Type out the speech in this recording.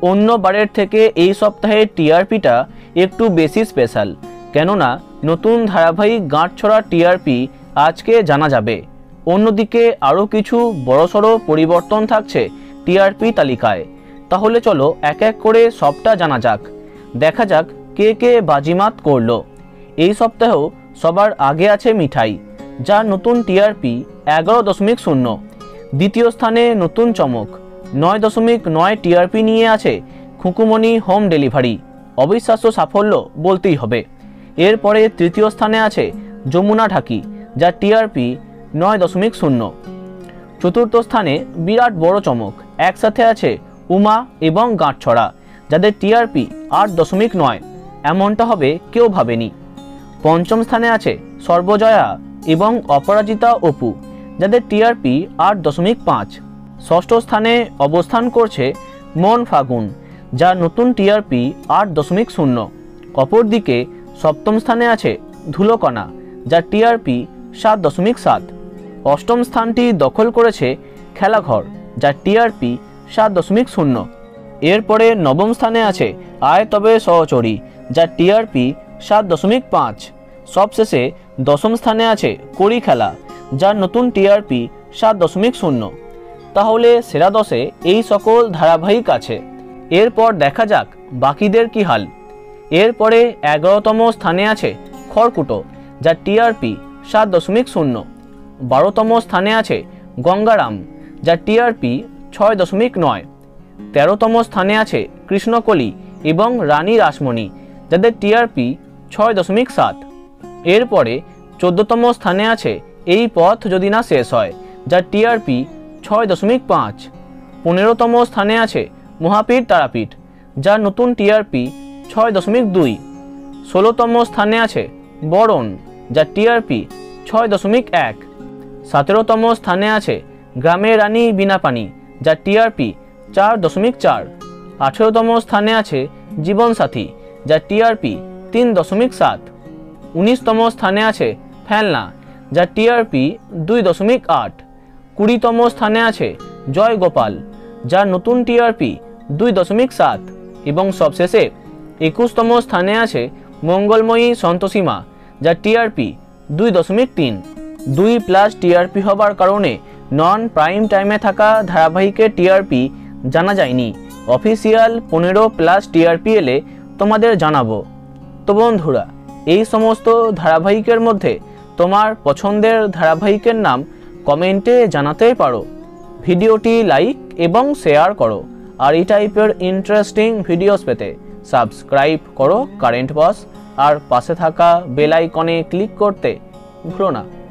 অন্য বারের থেকে এই সপ্তাহের টিআরপিটা একটু বেশি স্পেশাল, কেননা নতুন ধারাবাহিক গাঁটছড়া টিআরপি আজকে জানা যাবে। অন্যদিকে আরও কিছু বড়সড় পরিবর্তন থাকছে টিআরপি তালিকায়। তাহলে চলো এক এক করে সবটা জানা যাক, দেখা যাক কে কে বাজিমাত করলো। এই সপ্তাহেও সবার আগে আছে মিঠাই, যার নতুন টিআরপি 11.0। দ্বিতীয় স্থানে নতুন চমক 9.9 টিআরপি নিয়ে আছে খুকুমনি হোম ডেলিভারি, অবিশ্বাস্য সাফল্য বলতেই হবে। এরপরে তৃতীয় স্থানে আছে যমুনা ঢাকি, যার টিআরপি 9.0। চতুর্থ স্থানে বিরাট বড় চমক, একসাথে আছে উমা এবং গাঁটছড়া, যাদের টিআরপি 8.9। এমনটা হবে কেউ ভাবেনি। পঞ্চম স্থানে আছে সর্বজয়া এবং অপরাজিতা অপু, যাদের টিআরপি 8.5। ষষ্ঠ স্থানে অবস্থান করছে মন ফাগুন, যার নতুন টিআরপি 8.0। অপরদিকে সপ্তম স্থানে আছে ধুলোকণা, যার টিআরপি 7.7। অষ্টম স্থানটি দখল করেছে খেলাঘর, যার টিআরপি 7.0। এরপরে নবম স্থানে আছে আয় তবে সহচরী, যার টিআরপি 7.5। সবশেষে দশম স্থানে আছে কড়ি খেলা, যার নতুন টিআরপি 7.0। তাহলে সেরা 10-এ এই সকল ধারাবাহিক আছে। এরপর দেখা যাক বাকিদের কি হাল। এরপরে 11তম স্থানে আছে খড়কুটো, যার টিআরপি 7.0। 12তম স্থানে আছে গঙ্গারাম, যার টিআরপি 6.9। 13তম স্থানে আছে কৃষ্ণকলি এবং রানী রাসমণি, যাদের টিআরপি 6.7। এরপরে 14তম স্থানে আছে এই পথ যদি না শেষ হয়, যার টিআরপি 6.5। 15তম স্থানে আছে মহাপীর তারাপীঠ, যার নতুন টিআরপি 6.2। 16তম স্থানে আছে বরণ, যার টিআরপি 6.1। 17তম স্থানে আছে গ্রামের রানী বিনাপানি, যার টিআরপি 4.4। 18তম স্থানে আছে জীবনসাথী, যার টিআরপি 3.7। 19তম স্থানে আছে ফেলনা, যার টিআরপি 2.8। 20তম স্থানে আছে জয় গোপাল, যার নতুন টিআরপি 2.7। এবং সবশেষে 21তম স্থানে আছে মঙ্গলময়ী সন্তোষীমা, যার টিআরপি 2.3। 2+ টিআরপি হবার কারণে নন প্রাইম টাইমে থাকা ধারাবাহিকের টিআরপি জানা যায়নি। অফিসিয়াল 15+ টিআরপি এলে তোমাদের জানাবো। তো বন্ধুরা, এই সমস্ত ধারাবাহিকের মধ্যে তোমার পছন্দের ধারাবাহিকের নাম কমেন্টে জানাতে পারো। ভিডিওটি লাইক এবং শেয়ার করো। আর এই টাইপের ইন্টারেস্টিং ভিডিওস পেতে সাবস্ক্রাইব করো কারেন্ট বস, আর পাশে থাকা বেল আইকনে ক্লিক করতে ভুলো না।